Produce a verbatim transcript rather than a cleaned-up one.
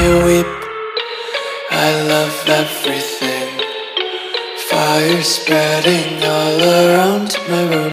you weep. I love everything. Fire spreading all around my room.